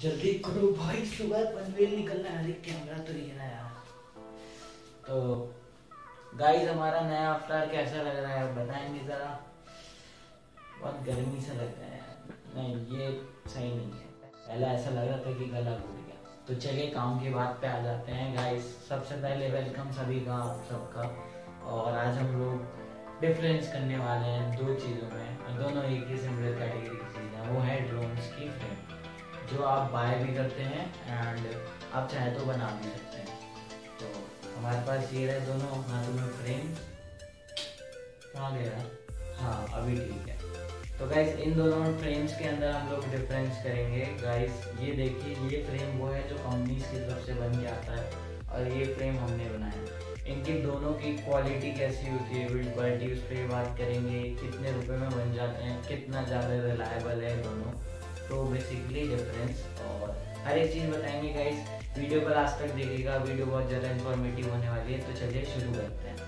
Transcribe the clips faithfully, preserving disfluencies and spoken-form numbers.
जल्दी करो भाई, सुबह पनवेल निकलना है। अरे कैमरा तो ये ना यार। तो गाइस हमारा नया अवतार कैसा लग रहा है बताएंगे जरा। बहुत गर्मी से लग रहा है यार। नहीं ये सही नहीं है। पहले ऐसा लग रहा था कि गला घुट गया। तो चलिए काम की बात पे आ जाते हैं गाइस। सबसे पहले वेलकम सभी का आप सबका। और आज हम लोग डिफरेंस करने वाले हैं दो चीज़ों में, और दोनों एक ही सिमिलर कैटेगरी की चीज़ है। वो है ड्रोन्स की फ्रेम, जो आप बाय भी करते हैं एंड आप चाहे तो बना भी सकते हैं। तो हमारे पास ये रहे दोनों हाथों में फ्रेम। कहाँ गया? हाँ अभी ठीक है। तो गाइस इन दोनों फ्रेम्स के अंदर हम लोग डिफरेंस करेंगे। गाइस ये देखिए, ये फ्रेम वो है जो कंपनीज की तरफ से बन के आता है, और ये फ्रेम हमने बनाया। इनकी दोनों की क्वालिटी कैसी होती है, बिल्ड क्वालिटी, उस पर बात करेंगे। कितने रुपए में बन जाते हैं, कितना ज़्यादा रिलायबल है दोनों। तो बेसिकली डिफरेंस और हर एक चीज़ बताएंगे गाइस। वीडियो को लास्ट तक देखिएगा, वीडियो बहुत ज़्यादा इंफॉर्मेटिव होने वाली है। तो चलिए शुरू करते हैं।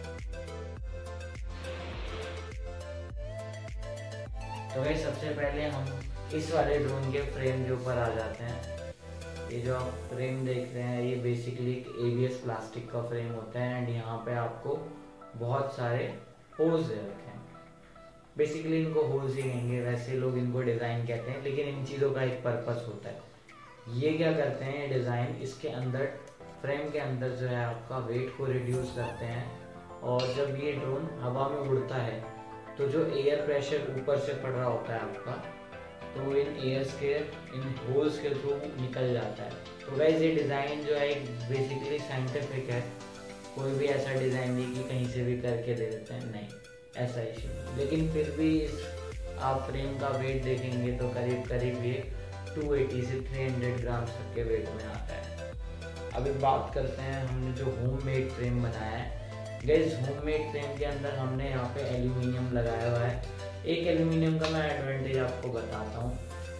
तो गाइस सबसे पहले हम इस वाले ड्रोन के फ्रेम के ऊपर आ जाते हैं। ये जो आप फ्रेम देख रहे हैं, ये बेसिकली एक एबीएस प्लास्टिक का फ्रेम होता है एंड यहाँ पे आपको बहुत सारे होल्स दे रखे हैं। बेसिकली इनको होल्स ही कहेंगे, वैसे लोग इनको डिज़ाइन कहते हैं, लेकिन इन चीज़ों का एक पर्पस होता है। ये क्या करते हैं डिज़ाइन, इसके अंदर फ्रेम के अंदर जो है आपका वेट को रिड्यूस करते हैं। और जब ये ड्रोन हवा में उड़ता है तो जो एयर प्रेशर ऊपर से पड़ रहा होता है आपका, तो इन एयर्स के इन होल्स के थ्रू निकल जाता है। तो गाइस ये डिज़ाइन जो है एक बेसिकली साइंटिफिक है। कोई भी ऐसा डिज़ाइन नहीं कि कहीं से भी करके दे देते हैं, नहीं ऐसा इशू नहीं। लेकिन फिर भी आप फ्रेम का वेट देखेंगे तो करीब करीब ये दो सौ अस्सी से तीन सौ ग्राम तक के वेट में आता है। अभी बात करते हैं हमने जो होममेड फ्रेम बनाया है। गाइस होममेड फ्रेम के अंदर हमने यहाँ पे एल्यूमिनियम लगाया हुआ है। एक एल्यूमिनियम का मैं एडवांटेज आपको बताता हूँ।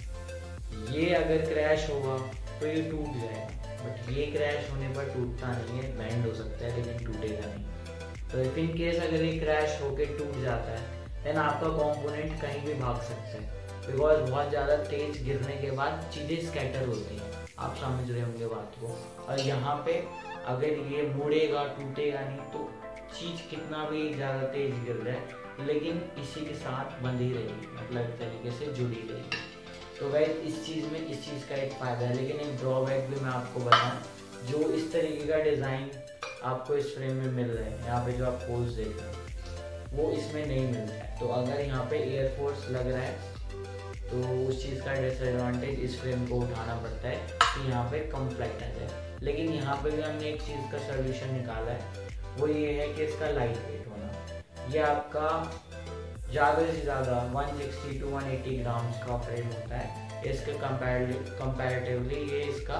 ये अगर क्रैश होगा तो ये टूट जाएगा, बट ये क्रैश होने पर टूटता नहीं है, बेंड हो सकता है लेकिन टूटेगा नहीं। तो इफ इन केस अगर ये क्रैश होके टूट जाता है देन आपका कंपोनेंट कहीं भी भाग सकता है, बिकॉज बहुत ज़्यादा तेज गिरने के बाद चीज़ें स्कैटर होती हैं। आप समझ रहे होंगे बात को। और यहाँ पे अगर ये मुड़ेगा टूटेगा नहीं, तो चीज़ कितना भी ज़्यादा तेज गिर रहा है लेकिन इसी के साथ बंधी रहेगी, मतलब एक तरीके से जुड़ी रहेगी। तो गाइस इस चीज़ में इस चीज़ का एक फ़ायदा है। लेकिन एक ड्रॉबैक भी मैं आपको बताऊं, जो इस तरीके का डिज़ाइन आपको इस फ्रेम में मिल रहा है, यहाँ पे जो आप होल्स देख रहे हैं वो इसमें नहीं मिलता है। तो अगर यहाँ पे एयर फोर्स लग रहा है तो उस चीज़ का डिसएडवांटेज इस फ्रेम को उठाना पड़ता है कि यहाँ पे कम फ्लाइट आ जाए। लेकिन यहाँ पे भी हमने एक चीज़ का सोल्यूशन निकाला है, वो ये है कि इसका लाइट वेट होना। ये आपका ज़्यादा से ज़्यादा एक सौ साठ टू एक सौ अस्सी ग्राम्स का फ्रेम होता है। इसके कंपैरेटिवली ये इसका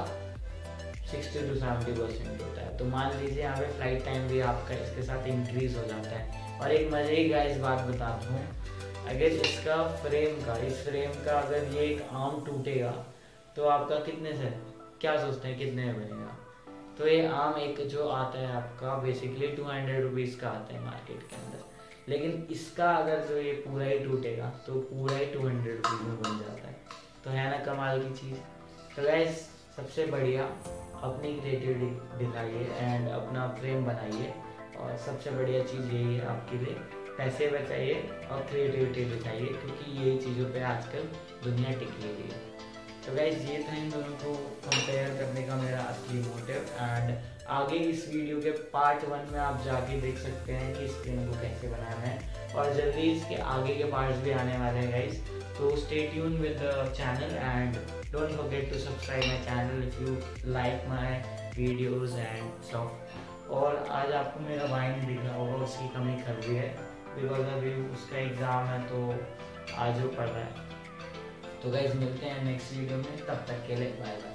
साठ टू सत्तर परसेंट होता है। तो मान लीजिए यहाँ पे फ्लाइट टाइम भी आपका इसके साथ इंक्रीज हो जाता है। और एक मजे की गाइस बात बताता हूँ, अगर इसका फ्रेम का इस फ्रेम का अगर ये एक आर्म टूटेगा तो आपका कितने से, क्या सोचते हैं कितने में बनेगा? तो ये आम एक जो आता है आपका बेसिकली टू हंड्रेड रुपीज़ का आता है मार्केट के अंदर। लेकिन इसका अगर जो ये पूरा ही टूटेगा तो पूरा ही टू हंड्रेड रुपीज़ में बन जाता है। तो है ना कमाल की चीज़। तो गाइस सबसे बढ़िया अपनी क्रिएटिविटी दिखाइए एंड अपना फ्रेम बनाइए। और सबसे बढ़िया चीज़ यही है आपके लिए, पैसे बचाइए और क्रिएटिविटी दिखाइए, क्योंकि यही चीज़ों पे आजकल दुनिया टिकी हुई है। तो गाइस ये था इन दोनों को कंपेयर करने का मेरा असली मोटिव। एंड आगे इस वीडियो के पार्ट वन में आप जाके देख सकते हैं कि इस फ्रेम को कैसे बनाना है, और जल्दी इसके आगे के पार्ट्स भी आने वाले हैं गाइस। तो stay tune with the channel and don't forget to subscribe my channel if you like my videos and stuff. और आज आपको मेरा वाइन दिख रहा होगा, उसकी कमी कर दी है बिकॉज अभी उसका एग्ज़ाम है तो आज वो पढ़ रहा है। तो गाइस मिलते हैं नेक्स्ट वीडियो में, तब तक के लिए बाय बाय।